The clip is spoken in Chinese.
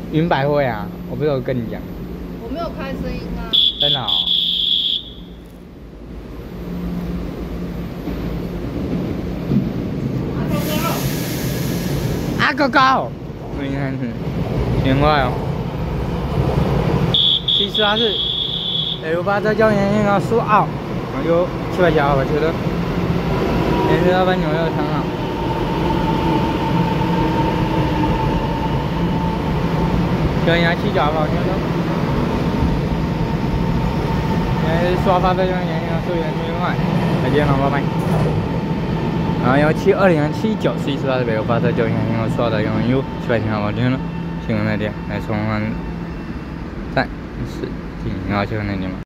云百惠啊，我不是有跟你讲。 我没有开声音啊。 真的哦。啊，哥哥，你看是1块哦。其实它是688这叫年那个苏澳，然后有700加我觉得，也是老板牛肉汤啊。叫人家7角吧，听说。刷发票叫年那个收元1块，再见了，拜拜。然后172079418的北欧发车叫年那个刷的用有700钱好听了，新闻那点来充完。3、4、2、9那点嘛。